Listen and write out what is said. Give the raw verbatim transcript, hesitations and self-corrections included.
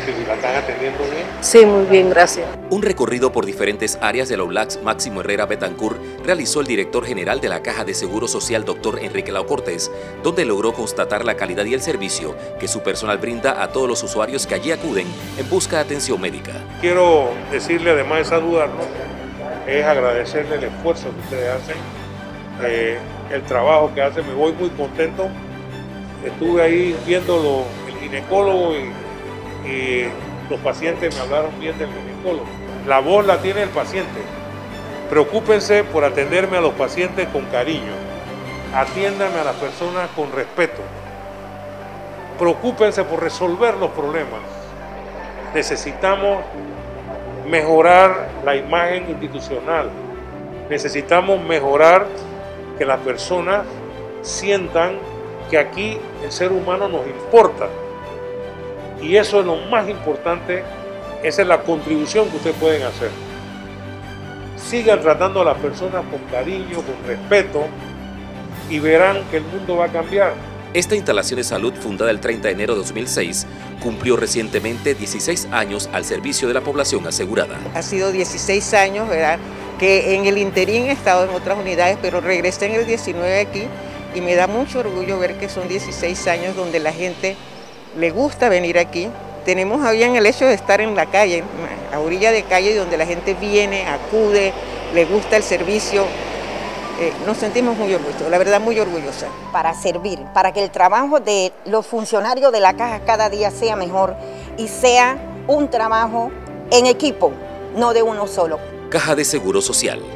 ¿Y la están atendiendo bien? Sí, muy bien, gracias. Un recorrido por diferentes áreas de la U L A C Máximo Herrera Betancur realizó el director general de la Caja de Seguro Social, doctor Enrique Lao Cortés, donde logró constatar la calidad y el servicio que su personal brinda a todos los usuarios que allí acuden en busca de atención médica. Quiero decirle, además de saludarnos, es agradecerle el esfuerzo que ustedes hacen, eh, el trabajo que hacen. Me voy muy contento. Estuve ahí viéndolo, el ginecólogo y, y los pacientes me hablaron bien del ginecólogo. La voz la tiene el paciente. Preocúpense por atenderme a los pacientes con cariño. Atiéndanme a las personas con respeto. Preocúpense por resolver los problemas. Necesitamos mejorar la imagen institucional. Necesitamos mejorar que las personas sientan que aquí el ser humano nos importa. Y eso es lo más importante, esa es la contribución que ustedes pueden hacer. Sigan tratando a las personas con cariño, con respeto, y verán que el mundo va a cambiar. Esta instalación de salud, fundada el treinta de enero de dos mil seis, cumplió recientemente dieciséis años al servicio de la población asegurada. Ha sido dieciséis años, ¿verdad?, que en el interín he estado en otras unidades, pero regresé en el diecinueve aquí y me da mucho orgullo ver que son dieciséis años donde la gente le gusta venir aquí. Tenemos bien el hecho de estar en la calle, a orilla de calle, donde la gente viene, acude, le gusta el servicio. Eh, nos sentimos muy orgullosos, la verdad muy orgullosa. Para servir, para que el trabajo de los funcionarios de la caja cada día sea mejor y sea un trabajo en equipo, no de uno solo. Caja de Seguro Social.